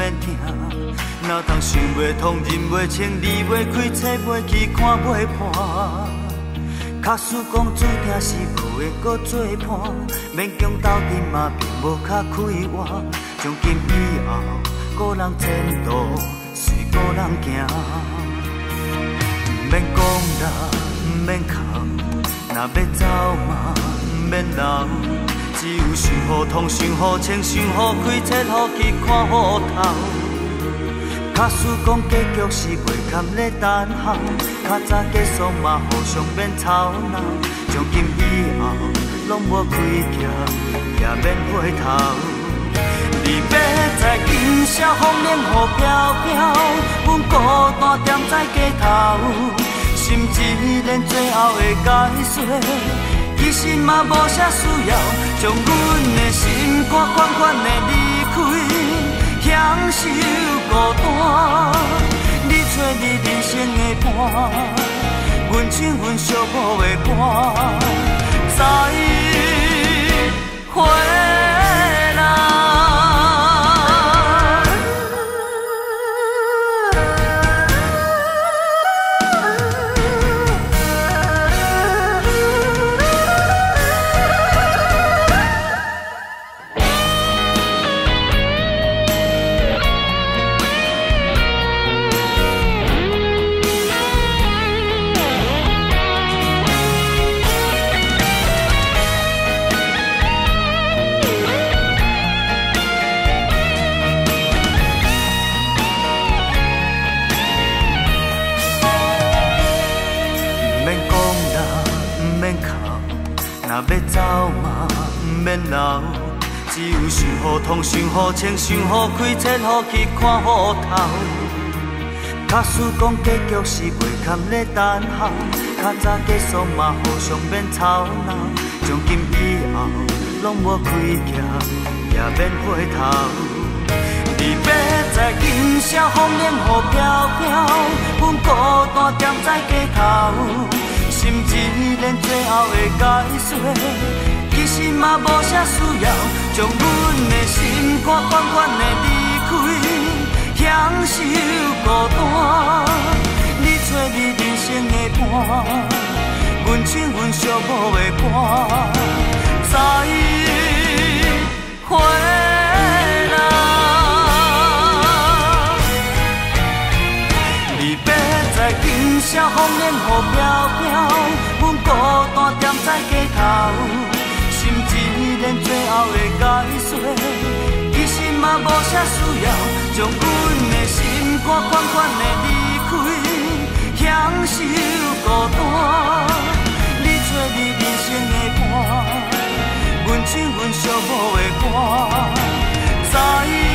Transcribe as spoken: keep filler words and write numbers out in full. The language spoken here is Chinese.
免听。哪通想袂通，忍袂清，离袂开，找袂去，看袂破。假使讲注定是无会搁做伴，勉强斗阵嘛，并无较快活。从今以后，个人前途随个人行。毋免讲啦，毋免哭，若要走嘛，毋免留。只有想好痛，想好清，想好开，切好去，看好头。假使讲结局是袂堪咧等候，较早结束嘛，互相免吵闹。从今以后，拢无开价，也免回头。你要知今宵风凉雨飘飘，阮孤单踮在街头，心只连最后的解说，其实嘛无啥需要，将阮的心肝款款的离开，享受孤单。你找你人生的伴，阮唱阮寂寞的歌，再回来。若要走嘛，毋免留，只有想好痛，想好清，想好开，切好去，看好头。假使讲结局是袂堪咧等候，较早结束嘛，互相免吵闹。从今以后，拢无开价，也免回头。你要知今宵风凉雨飘飘，阮孤单踮在街头。心只连最后的解说，其实嘛无啥需要，将阮的心肝款款的离开，享受孤单。你找你人生的伴，阮唱阮寂寞的歌，再回来。你要知今宵风凉雨飘飘，阮孤单踮在街头，心只连最后的解说，其实嘛无啥需要，将阮的心肝款款的离开，享受孤单。你找你人生的伴，阮唱阮寂寞的歌，再